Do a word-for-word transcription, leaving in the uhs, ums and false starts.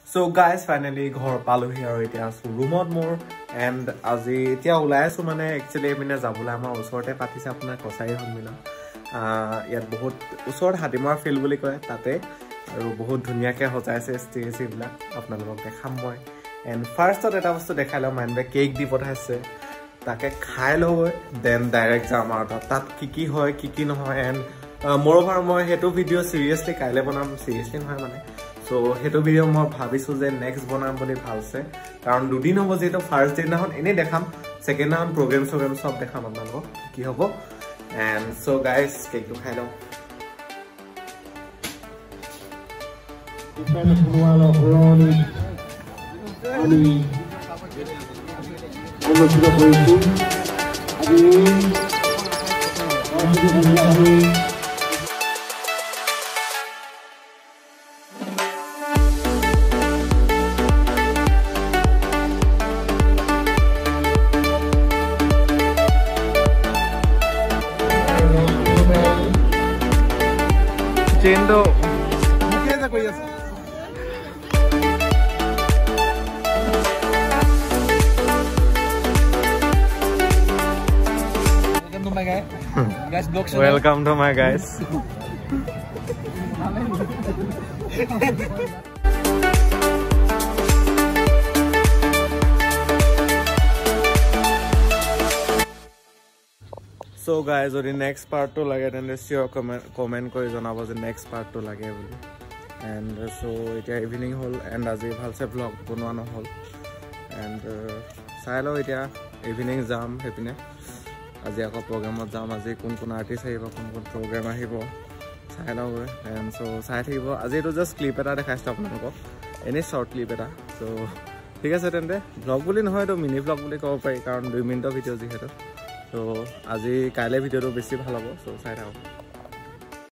So guys, finally ঘৰ পালোহি আৰু এতিয়া আছো ৰুমত মোৰ এন্ড আজি এতিয়া ওলাই আছো মানে একচুয়ালি এপিনে যাবলৈ আমাৰ ওচৰতে পাতিছে আপোনাৰ কছাৰী সন্মিলন ইয়াত বহুত ওচৰত হাতিমাৰ ফিল্ড বুলি কয় তাতে আৰু বহুত ধুনীয়াকৈ সজাইছে ষ্টেজ এইবিলাক আপোনালোকক দেখাম মই এন্ড ফাৰ্ষ্টত এটা বস্তু দেখাই লওঁ মাইনবে কেক দি পঠাইছে তাকে খাই লওঁ দেন ডাইৰেক্ট যাম আৰু তাত কি কি হয় কি কি নহয় এন্ড মোৰভাৰ মই সেইটো ভিডিঅ' চিৰিয়াছলি কাইলৈ বনাম চিৰিয়াছলি নহয় মানে So, heto video মই ভাবিছো যে নেক্সট বনাম বুলি ভালছে কাৰণ দুদিন হ'ব যেটো ফাৰ্স্ট ডে নাহন এনে দেখাম সেকেন্ড নাম প্ৰগ্ৰাম প্ৰগ্ৰাম সব দেখাম আপোনালোকক কি হ'ব এন্ড সো গাইস কেকটো খাই লওঁ Depende por uma Rony ali como se dá por isso ali ali Chendo. ¿Qué es eso? Welcome to my guy. Guys, blog channel. Welcome to my guys. So guys, or the next part to lage then sure comment comment kori janabo je next part to lage boli and uh, so it evening hol and aji bhalse vlog bonwano hol and sai lo etia evening jam hepine aji ako program ot jam aji kun kun artist ahibo kun kun program ahibo sai lo and so sai thibo aji to just clip eta dekhaista apnalok any short clip eta so ঠিক আছে তেন্তে vlog বুলি নহয় তো mini vlog বুলি কব পাৰি কাৰণ দুই মিনিটৰ ভিডিও যিহেতু So, আজি কাইলে ভিডিওটো বেছি ভাল হ'ব সো চাই থাকক